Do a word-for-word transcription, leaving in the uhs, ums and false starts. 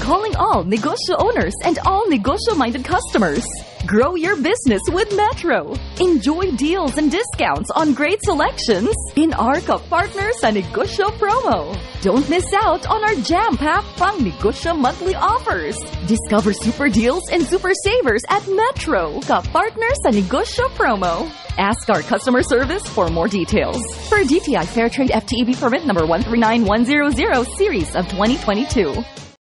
calling all Negosyo owners and all Negosyo-minded customers. Grow your business with Metro. Enjoy deals and discounts on great selections in our Kapartner sa Negosyo promo. Don't miss out on our jam-packed pang Negosyo monthly offers. Discover super deals and super savers at Metro Kapartner sa Negosyo promo. Ask our customer service for more details. For D T I Fair Trade F T E B permit number one three nine one zero zero series of twenty twenty-two.